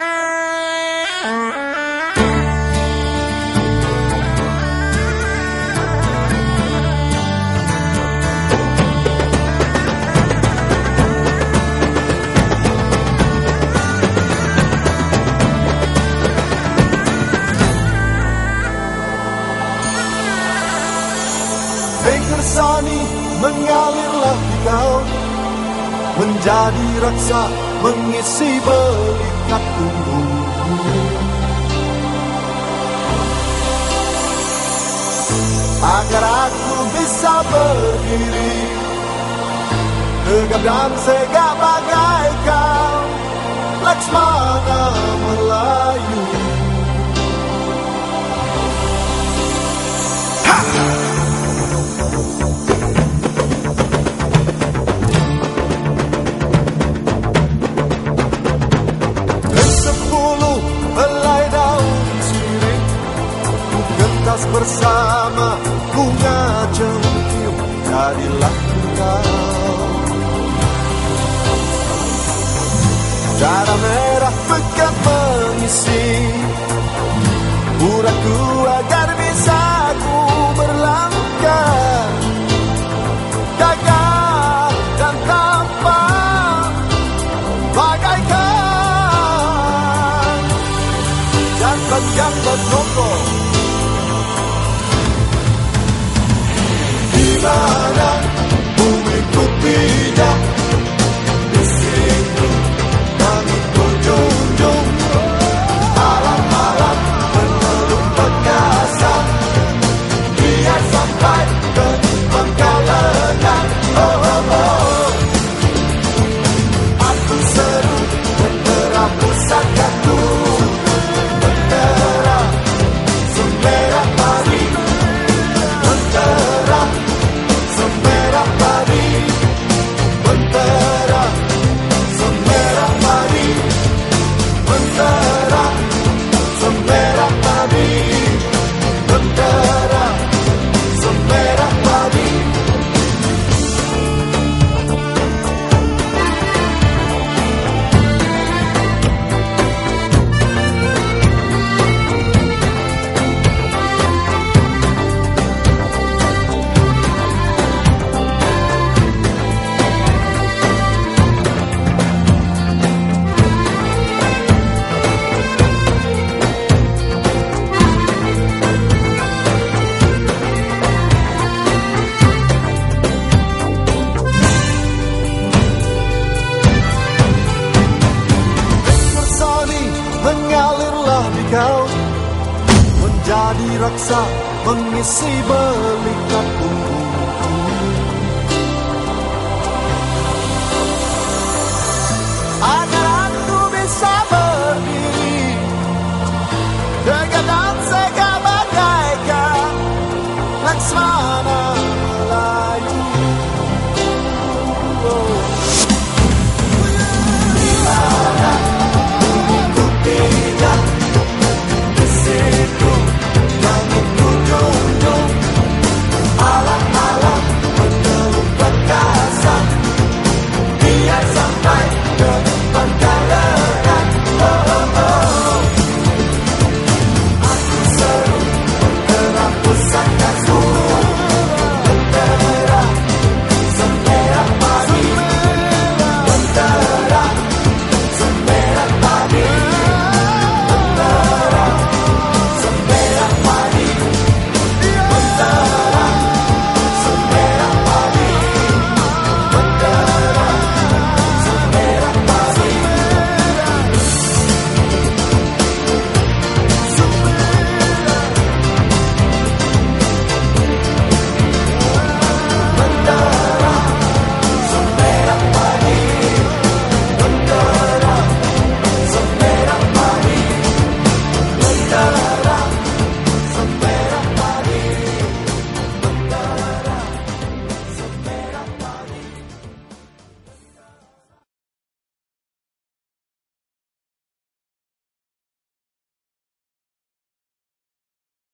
Sani mengalirlah di kau, menjadi raksa mengisi belikat tubuhku. Agar aku bisa berdiri tegap dan segak bagai kau, Laksmana Melayu. Bersama bunga cengkir, jadilah engkau. Darah merah pekat mengisi uratku agar bisa ku berlangkah, gagah dan tampan bagaikan jantan yang berkokoh. Dimana bumiku pijak, di situ kami kunjung alam-alam penuh perkasa, biar sampai ke Pangkalengan. Oh, oh, oh. Aku seru bendera pusakaku, bendera semerah padi, bendera semerah padi, bendera semerah padi, bendera semerah padi, bendera semerah padi. Mengalirlah di kau, menjadi raksa mengisi belikatku.